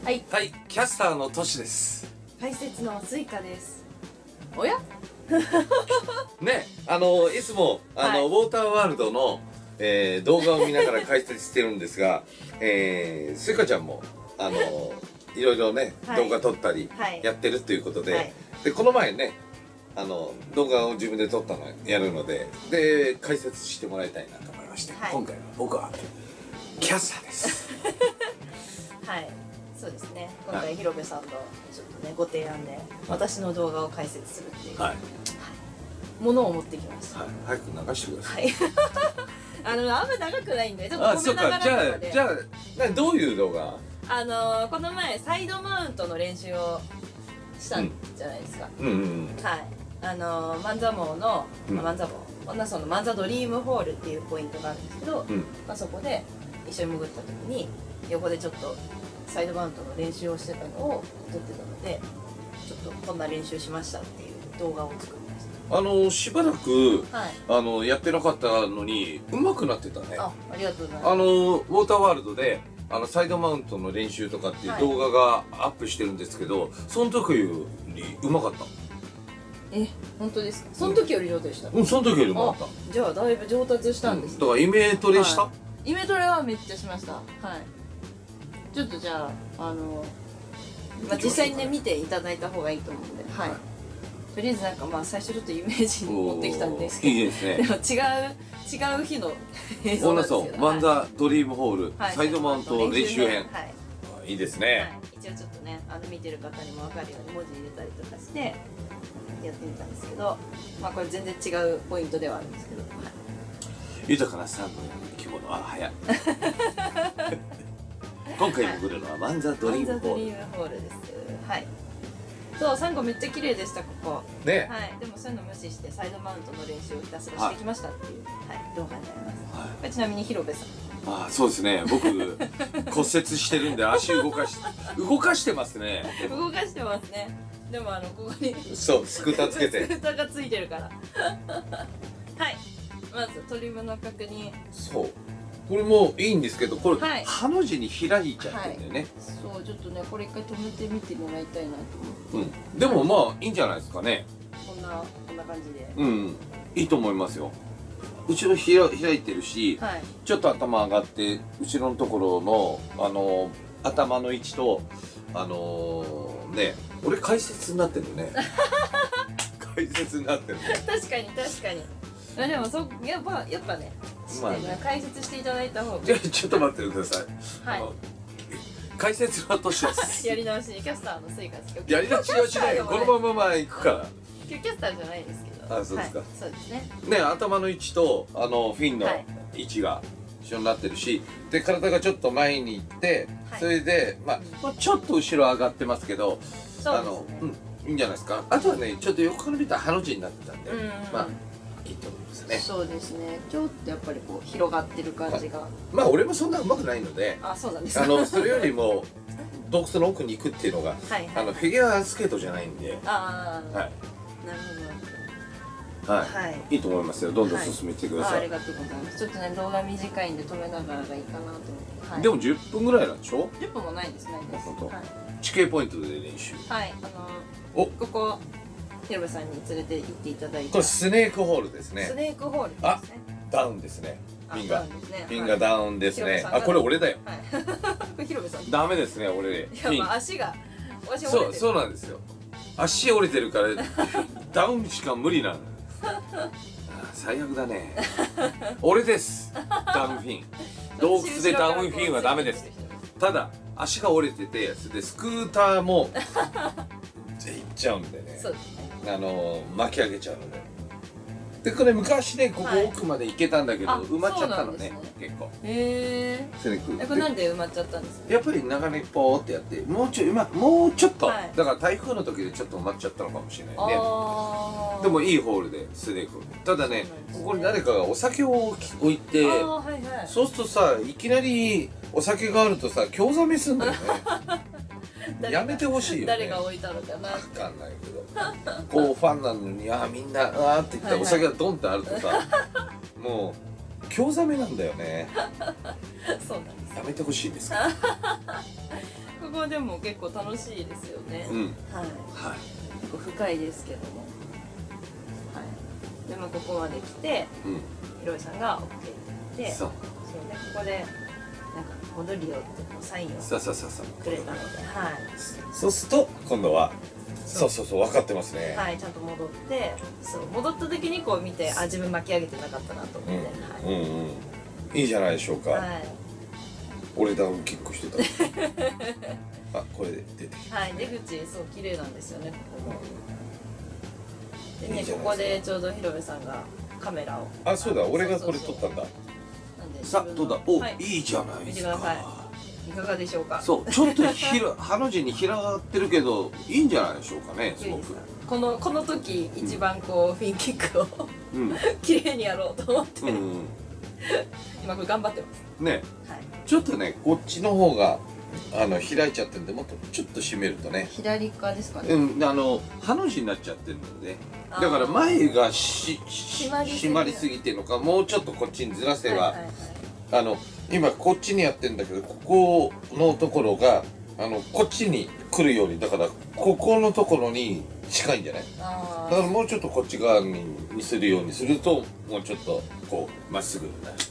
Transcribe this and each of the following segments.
はい、 はい、キャスターのトシです。 解説のスイカです。おやね、いつもはい、 ウォーターワールドの、動画を見ながら解説してるんですが、スイカちゃんもいろいろね、 はい、 動画撮ったりはいやってるということで、 はい、 でこの前ね動画を自分で撮ったのやるので解説してもらいたいなと思いまして、 はい、 今回は僕はキャスターです。 はい、そうですね。今回広部さんとちょっとねご提案で私の動画を解説するっていう、 はい、 ものを持ってきました。 はい、早く流してください。 はい。あんま長くないんでちょっと止めながらとかで。 じゃあどういう動画？ この前サイドマウントの練習をしたんじゃないですか。はい。万座網の、万座網、その万座ドリームホールっていうポイントがあるんですけど、そこで一緒に潜った時に横でちょっとサイドマウントの練習をしてたのを撮ってたので、ちょっとこんな練習しましたっていう動画を作りました。 しばらく、 はい、 やってなかったのに上手くなってたね。 ありがとうございます。 ウォーターワールドでサイドマウントの練習とかっていう動画がアップしてるんですけど、その時より上手かった。 本当ですか？その時より上手でした。 その時より上手かった。 じゃあだいぶ上達したんですね。 だからイメトレした？ イメトレはめっちゃしました。はい。ちょっとじゃあ実際にね見ていただいた方がいいと思うんで、はい。とりあえずなんか最初ちょっとイメージに持ってきたんですけど、 いいですね。 でも違う日の映像なんですけど。 ワンザドリームホールサイドマウント練習編。 はい。 いいですね。 一応ちょっとね見てる方にも分かるように文字入れたりとかしてやってみたんですけど、これ全然違うポイントではあるんですけど。 豊かなサンゴの生き物は早い。今回潜るのはワンザドリームホール。 です。はい。そう、サンゴめっちゃ綺麗でしたここ。 ね。 はい。でもそういうの無視してサイドマウントの練習をひたすらしてきましたっていう動画になります。これちなみに広部さん。 そうですね。僕骨折してるんで足動かしてますね。 動かしてますね。でもここにそうスクーターつけて。 スクーターがついてるから。はい。まずトリムの確認。 そう。これもいいんですけど、これ、 はい、 ハの字に開いちゃってるんだよね。 そう、ちょっとね、これ一回止めてみてもらいたいなと思って。 でもまあいいんじゃないですかね。 こんな感じで。 いいと思いますよ。後ろ開いてるし、 はい、 ちょっと頭上がって後ろのところの頭の位置とね、俺解説になってるね。解説になってるね。 確かに。でもやっぱね、解説していただいた方が。 じゃあちょっと待ってください。はい。解説は年です。 やり直しキャスターのスイカです。 やり直しはしないよ。このまま行くから。 今日キャスターじゃないですけど。 そうですか。 そうですね。 ね、頭の位置とフィンの位置が一緒になってるし、で体がちょっと前に行って、それでちょっと後ろ上がってますけど、いいんじゃないですか。あとはね、ちょっと横から見たらハの字になってたんで、いいと思いますね。 そうですね。ちょっとやっぱりこう広がってる感じが。 俺もそんな上手くないので、 そうなんですか。 それよりも洞窟の奥に行くっていうのが、フィギュアスケートじゃないんで、 なるほど。 いいと思いますよ。どんどん進めてください。 ありがとうございます。ちょっとね動画短いんで止めながらがいいかなと思って。 でも10分ぐらいなんでしょ ？10分もないです。 地形ポイントで練習。 はい。ここ広部さんに連れて行っていただいて。 これスネークホールですね。 スネークホールですね。 ダウンですね。ピンがダウンですね。これ俺だよ。 広部さん。 ダメですね、俺。 足がそうなんですよ。足折れてるからダウンしか無理なの。最悪だね。俺です。ダウンフィン。洞窟でダウンフィンはダメです。ただ足が折れてて、でスクーターもいっちゃうんでね。巻き上げちゃうので。でこれ昔ねここ奥まで行けたんだけど埋まっちゃったのね結構。 これなんで埋まっちゃったんですか？ やっぱり長めにポーってやってもうちょっとだから台風の時でちょっと埋まっちゃったのかもしれないね。でもいいホールでスネーク。ただねここに誰かがお酒を置いて、そうするとさいきなりお酒があるとさ興ざめすんだよね。やめてほしいよね。 誰が置いたのかな。 分かんないけどこうファンなのにみんなって言ったらお酒がドンってあるとさもう興ざめなんだよね。 そうなんです。 やめてほしいですか。 こここでも結構楽しいですよね。はい。結構深いですけども。はい。でもここまで来て、ひろゆさんが OK って言って、そうでここでなんか戻るよってサインをくれたので、はい。 そうすると今度はそう分かってますね。 はい、ちゃんと戻って、戻った時にこう見て、あ、自分巻き上げてなかったなと思って、 いいじゃないでしょうか。俺ダウンキックしてた。あ、これで出てきた。 はい、出口そう綺麗なんですよね、ここも。でね、ここでちょうどひろゆさんがカメラを。 あ、そうだ、俺がこれ撮ったんだ。さあ、どうだ。お、いいじゃないですか。見てください。 いかがでしょうか。 そう、ちょっとハの字に広がってるけど、いいんじゃないでしょうかね。すごく。 この時一番こうフィンキックを綺麗にやろうと思って。今これ頑張ってます。 ね。ちょっとね、こっちの方が開いちゃってるんで、もっとちょっと締めるとね。 左側ですかね。 ハの字になっちゃってるので、だから前が締まりすぎてるのか、もうちょっとこっちにずらせば、今こっちにやってるんだけど、ここのところがこっちに来るように、だからここのところに近いんじゃない？だからもうちょっとこっち側にするようにすると、もうちょっとこうまっすぐになる。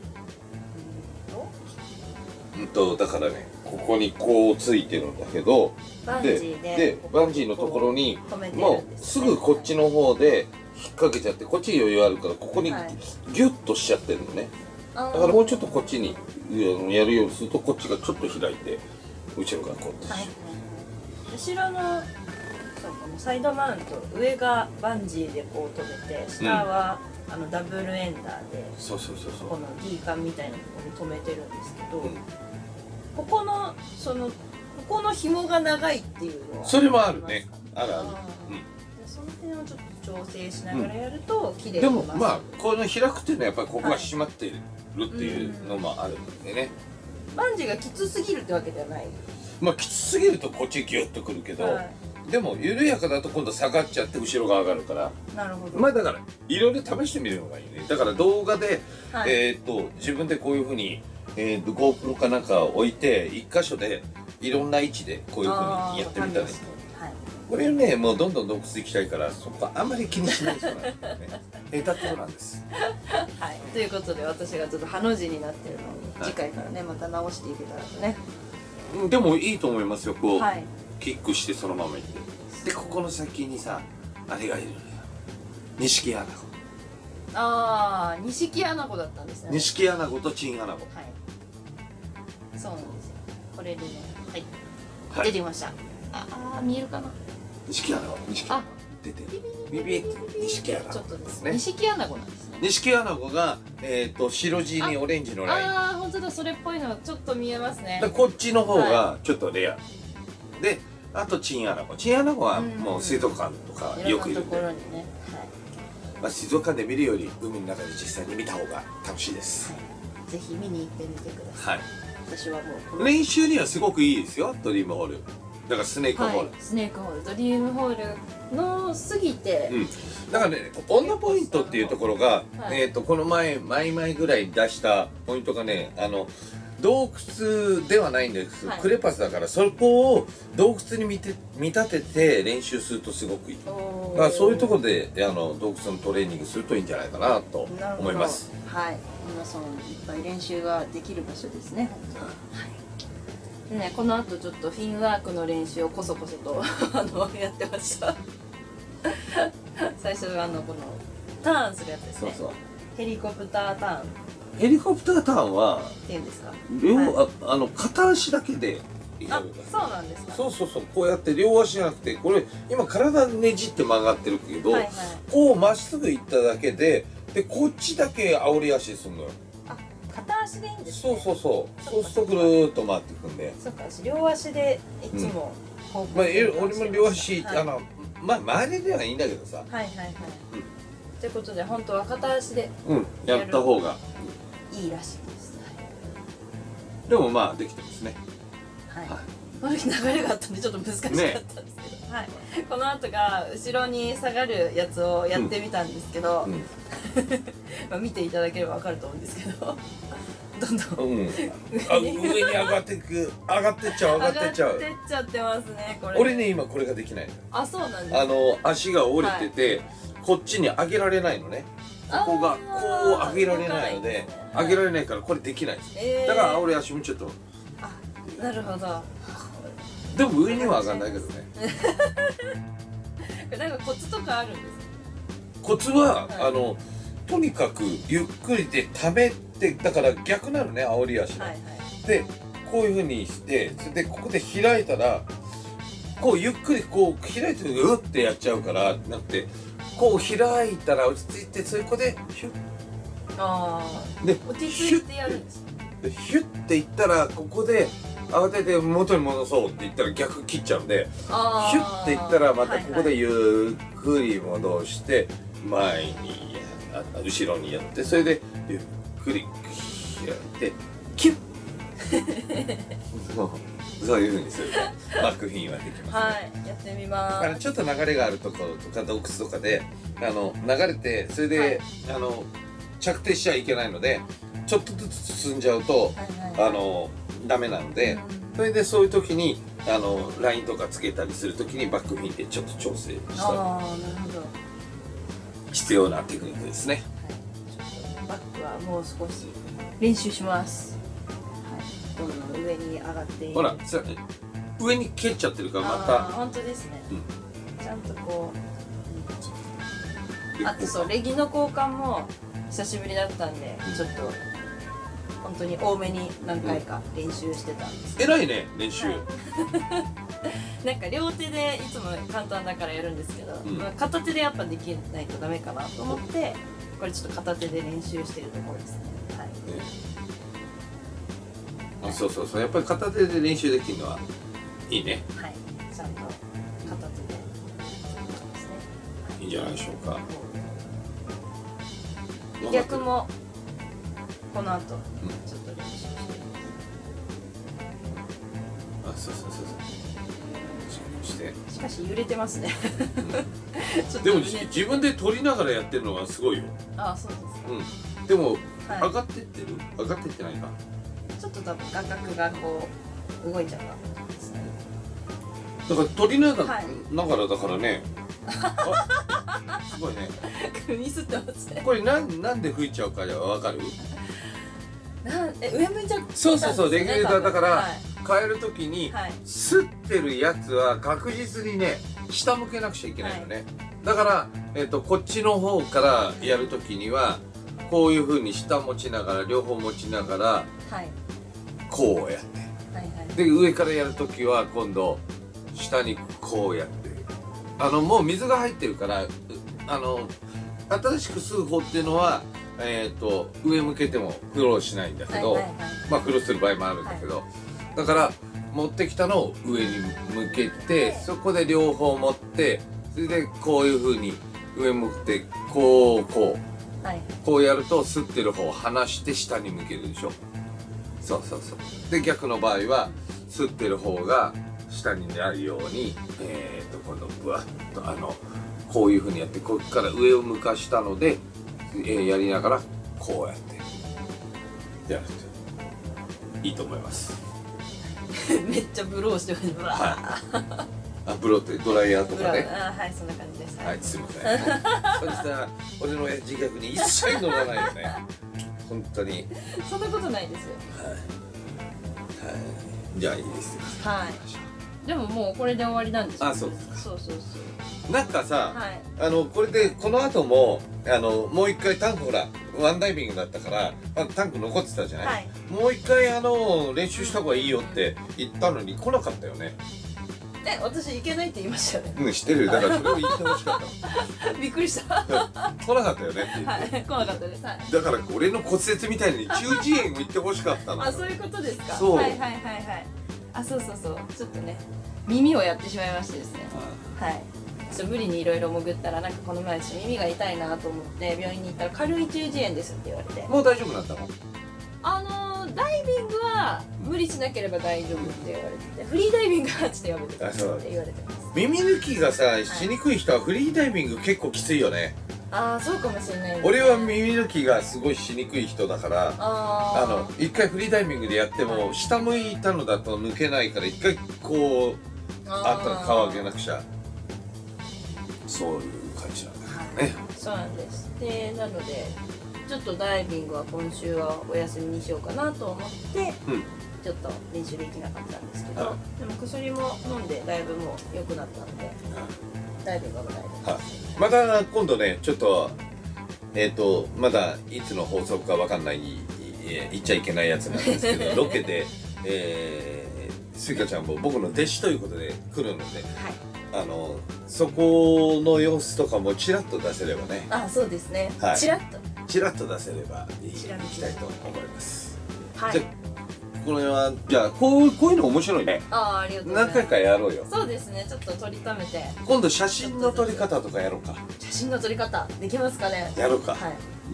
だからね、ここにこうついてるんだけど、 バンジーのところにもうすぐこっちの方で引っ掛けちゃって、こっちに余裕あるからここにギュッとしちゃってるのね。だからもうちょっとこっちにやるようにすると、こっちがちょっと開いて後ろがこう、 後ろのそうこのサイドマウント、上がバンジーでこう止めて、下はダブルエンダーでこの D カンみたいなところに止めてるんですけど、ここの紐が長いっていうのはそれもあるね。あるある。 その辺をちょっと調整しながらやると綺麗に。 でもまあこの開くっていうのはやっぱりここが閉まっているっていうのもあるんでね。 バンジーがきつすぎるってわけではない。 まあきつすぎるとこっちギュッとくるけど、でも緩やかだと今度下がっちゃって後ろが上がるから。 なるほど。 まあだからいろいろ試してみるのがいいね。だから動画で自分でこういうふうにGoPro かなんか置いて一箇所でいろんな位置でこういうふうにやってみたらいい。これね、もうどんどん洞窟行きたいから、そこはあんまり気にしない人なんですね。下手くそなんです。 はい、ということで、私がちょっとハの字になってるのを次回からね、また直していけたらとね。 でもいいと思いますよ。こうキックしてそのまま行って。でここの先にさ、あれがいるのよ。錦アナゴ。 ああ、錦アナゴだったんですね。 錦アナゴとチンアナゴ。 はい。そうなんですよ。これでね、はい。出てきました。ああ、見えるかな。 錦アナゴ。あ、出てる。ビビって錦アナゴ。 ちょっとですね。錦アナゴなんですね。 錦アナゴが白地にオレンジのライン。 ああ、本当だ、それっぽいのちょっと見えますね。 こっちの方がちょっとレア。で、あとチンアナゴ。チンアナゴはもう水族館とかよくいるんで。まあ水族館で見るより海の中で実際に見た方が楽しいです。 ぜひ見に行ってみてください。私はもう練習にはすごくいいですよ、ドリームホール。だからスネークホール。 スネークホール、ドリームホールの過ぎて。 だからね、オンナポイントっていうところが、この前ぐらいに出したポイントがね、洞窟ではないんです、クレパスだから、そこを洞窟に見立てて練習するとすごくいい。だからそういうところで洞窟のトレーニングするといいんじゃないかなと思います。 はい、皆さんいっぱい練習ができる場所ですね。でね、この後ちょっとフィンワークの練習をこそこそとやってました。最初このターンするやつですね。ヘリコプターターン。 ヘリコプターターンはっていうんですか。 片足だけで。 あ、そうなんですか。 そうこうやって両足じゃなくて、これ今体ねじって曲がってるけど、こうまっすぐ行っただけで、こっちだけ煽り足するのよ。 あ、片足でいいんですね。 そうするとぐるーっと回っていくんで。 そっか、両足でいつも。 まあ俺も両足まあ周りではいいんだけどさ。 ということで本当は片足でやった方がいいらしいです。 でもまあできてますね。 この時流れがあったんでちょっと難しかったんですけど、この後が後ろに下がるやつをやってみたんですけど、見ていただければ分かると思うんですけど、 どんどん、 あ、上に上がってっちゃう、上がってっちゃう。 上がってっちゃってますね、これ。 俺ね、今これができないの。 あ、そうなんです。 足が折れてて、こっちに上げられないのね。ここがこう上げられないので、上げられないからこれできないです。だから俺足もちょっと。 あ、なるほど。 でも上には上がんないけどね。 なんかコツとかあるんですか？ コツは、とにかくゆっくりでためて、だから逆なのね、煽り足の。でこういうふうにして、それでここで開いたらこうゆっくりこう開いてうってやっちゃうからなくて、こう開いたら落ち着いて、そこでヒュッ、で落ち着いてやるんです。 でヒュッていったら、ここで慌てて元に戻そうって言ったら逆切っちゃうんで、ヒュッていったらまたここでゆっくり戻して前に後ろにやって、それでゆっくり開いてキュッそういう風にするとバックフィンはできますね。 はい、やってみます。 ちょっと流れがあるところとか洞窟とかで流れて、それで、着底しちゃいけないので、ちょっとずつ進んじゃうとダメなので、それでそういう時にラインとかつけたりする時にバックフィンでちょっと調整した必要なテクニックですね。 バックはもう少し練習します。どんどん上に上がっている。 ほら、上に蹴っちゃってるからまた。 本当ですね。ちゃんとこう。あとそう、レギの交換も久しぶりだったんで、ちょっと本当に多めに何回か練習してたんです。 偉いね、練習。 なんか両手でいつも簡単だからやるんですけど、片手でやっぱできないとダメかなと思って、これちょっと片手で練習してるところですね。 そうそうそう、やっぱり片手で練習できるのはいいね。 はい、ちゃんと片手で、 いいんじゃないでしょうか。 逆もこの後ちょっと練習してます。そうそうそうそう。 しかし揺れてますね。 でも自分で撮りながらやってるのがすごいよ。 あ、そうです。 でも上がってってる？上がってってないか。 ちょっと多分画角がこう動いちゃうかですね。 だから撮りながらだからね。すごいね。 ミスってますね。 これなんで吹いちゃうかわかる？ 上向いちゃう。 そうそうそう、レギュレーターだから変えるときに擦ってるやつは確実にね下向けなくちゃいけないのね。だからこっちの方からやるときにはこういう風に下持ちながら、両方持ちながらこうやって、で上からやるときは今度下にこうやって、もう水が入ってるから新しく吸う方っていうのは上向けても苦労しないんだけど、まあ苦労する場合もあるんだけど、だから持ってきたのを上に向けて、そこで両方持って、それでこういう風に上向いてこうやると吸ってる方を離して下に向けるでしょ。そうそうそう。で逆の場合は吸ってる方が下になるように今度ブワッとこういう風にやって、ここから上を向かしたのでやりながらこうやってやるといいと思います。 めっちゃブローしてます。 はい。ブローってドライヤーとかね。 はい、そんな感じです。 はい、すみません。そしたら俺の自虐に一切乗らないよね。本当に。 そんなことないですよ。 はい。じゃあいいですよ。 はい。でももうこれで終わりなんです。 あ、そうですか。 そうそうそう。 なんかさ、これでこの後ももう一回タンク、ほらワンダイビングだったからタンク残ってたじゃない。もう一回練習した方がいいよって言ったのに来なかったよね。 私行けないって言いましたよね。 うん、知ってる。だからそれを言ってほしかった。 びっくりした。 来なかったよねって言って。 来なかったです。だから俺の骨折みたいに中耳炎を言ってほしかったの。 あ、そういうことですか。 そう。 はい。あ、そう。ちょっとね、耳をやってしまいましてですね。はい。無理にいろいろ潜ったら、なんかこの前耳が痛いなと思って病院に行ったら軽い中耳炎ですって言われて。 もう大丈夫になったの？ ダイビングは無理しなければ大丈夫って言われてて、フリーダイビングはちょっとやめてくださいって言われてます。 耳抜きがさしにくい人はフリーダイビング結構きついよね。 ああ、そうかもしれないですね。 俺は耳抜きがすごいしにくい人だから、 あ一回フリーダイビングでやっても下向いたのだと抜けないから一回こう顔上げなくちゃ、そういう感じなんだよね。 そうなんです。でなのでちょっとダイビングは今週はお休みにしようかなと思って、ちょっと練習できなかったんですけど、でも薬も飲んでだいぶもう良くなったので、ダイビングは大丈夫です。 また今度ね、ちょっとまだいつの放送かわかんない言っちゃいけないやつなんですけどロケで、スイカちゃんも僕の弟子ということで来るので、そこの様子とかもちらっと出せればね。 あ、そうですね。ちらっと出せればいきたいと思います。はい。 これはじゃあこういうの面白いね。 ありがとうございます。 何回かやろうよ。 そうですね。ちょっと撮りためて。 今度写真の撮り方とかやろうか。 写真の撮り方できますかね。 やろうか。 はい。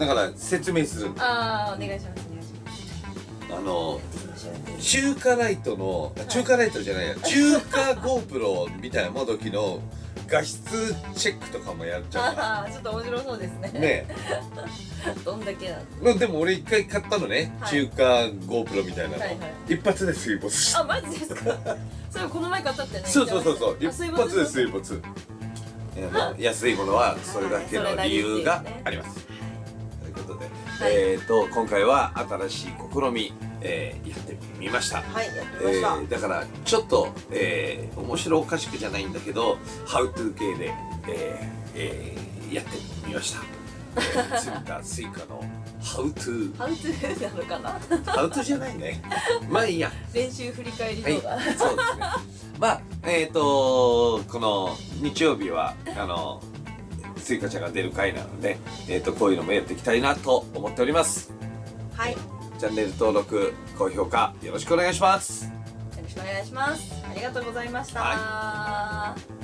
だから説明する。 お願いします。 中華ライトの中華ライトじゃないや、中華 GoPro みたいなもどきの画質チェックとかもやっちゃう。 ちょっと面白そうですね。 ね。 どんだけなん。 でも俺一回買ったのね、中華 GoPro みたいなの。一発で水没した。 あ、マジですか。それこの前買ったってね。 そう一発で水没。安いものはそれだけの理由があります。ということで、今回は新しい試みやってみました。 はい、やってみました。 だからちょっと面白おかしくじゃないんだけど、ハウトゥー系でやってみました。ついたスイカのハウトゥーなのかな。 ハウトゥーじゃないね。まあいいや。 練習振り返り動画。 そうですね。まあこの日曜日はスイカちゃんが出る回なので、こういうのもやっていきたいなと思っております。 はい。 チャンネル登録、高評価よろしくお願いします。 よろしくお願いします。ありがとうございました。